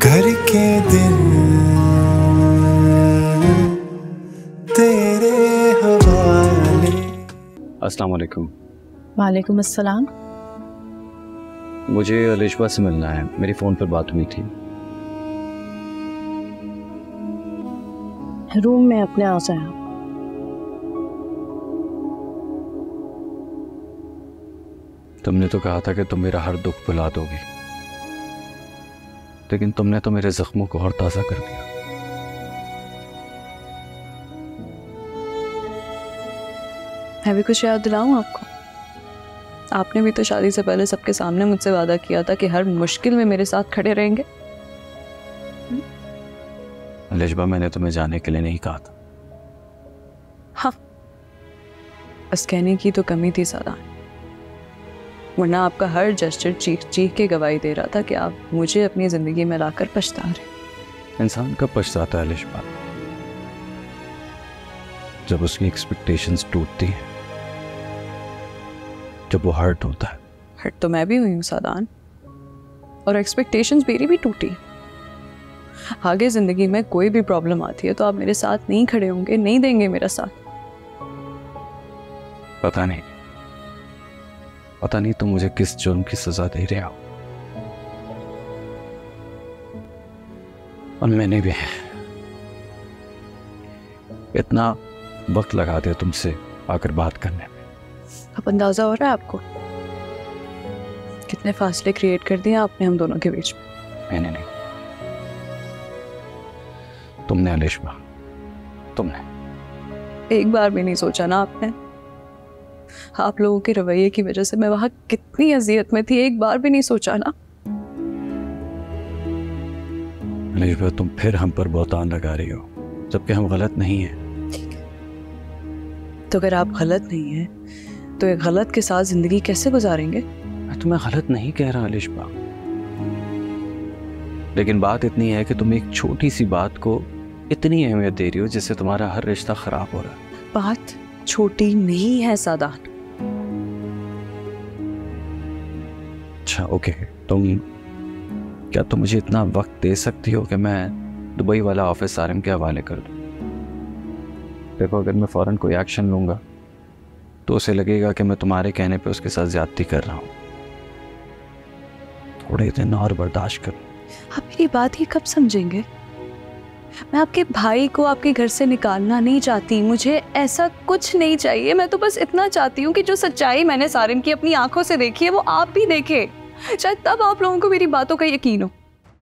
करके दिल तेरे हवाले। अस्सलाम वालेकुम। वालेकुम अस्सलाम। मुझे अलिशबा से मिलना है, मेरी फ़ोन पर बात हुई थी। रूम में अपने आ जाए। तुमने तो कहा था कि तुम मेरा हर दुख भुला दोगी, लेकिन तुमने तो मेरे जख्मों को और ताज़ा कर दिया। मैं भी कुछ याद दिलाऊं आपको? आपने भी तो शादी से पहले सबके सामने मुझसे वादा किया था कि हर मुश्किल में मेरे साथ खड़े रहेंगे। अलिशबा, मैंने तुम्हें जाने के लिए नहीं कहा था। हाँ, बस कहने की तो कमी थी सादान, वरना आपका हर जेस्चर चीख चीख के गवाही दे रहा था कि आप मुझे अपनी जिंदगी में लाकर पछता रहे। इंसान कब पछताता है अलिशबा? जब उसकी एक्सपेक्टेशंस टूटती हैं, जब वो हर्ट होता है। हर्ट तो मैं भी हुई हूँ सादान, और एक्सपेक्टेशंस मेरी भी टूटी। आगे जिंदगी में कोई भी प्रॉब्लम आती है तो आप मेरे साथ नहीं खड़े होंगे, नहीं देंगे मेरा साथ। पता नहीं तुम मुझे किस जुर्म की सजा दे रहे हो। और मैंने भी इतना वक्त लगा दिया तुमसे आकर बात करने में। अब अंदाजा हो रहा है आपको कितने फासले क्रिएट कर दिए आपने हम दोनों के बीच में? मैंने नहीं, तुमने अलिशबा, तुमने। एक बार भी नहीं सोचा ना आपने? आप लोगों के रवैये की वजह से मैं वहां कितनी अजियत में थी, एक बार भी नहीं सोचा ना? अलिशबा, तुम फिर हम पर बहुतान लगा रही हो, जबकि हम गलत नहीं हैं। तो अगर आप गलत नहीं हैं तो एक गलत के साथ जिंदगी कैसे गुजारेंगे? मैं तुम्हें गलत नहीं कह रहा अलिशबा, लेकिन बात इतनी है कि तुम एक छोटी सी बात को इतनी अहमियत दे रही हो जिससे तुम्हारा हर रिश्ता खराब हो रहा है। बात छोटी नहीं है सादान। अच्छा ओके, क्या तुम मुझे इतना वक्त दे सकती हो कि मैं दुबई वाला ऑफिस आरएम के हवाले कर दूं? देखो, अगर मैं फौरन कोई एक्शन लूंगा तो उसे लगेगा कि मैं तुम्हारे कहने पे उसके साथ ज्यादती कर रहा हूं। थोड़े दिन और बर्दाश्त कर। आप मेरी बात ही कब समझेंगे? मैं आपके भाई को आपके घर से निकालना नहीं चाहती, मुझे ऐसा कुछ नहीं चाहिए। मैं तो बस इतना चाहती हूँ कि जो सच्चाई मैंने सारिन की अपनी आंखों से देखी है वो आप भी देखें, शायद तब आप लोगों को मेरी बातों का यकीन हो।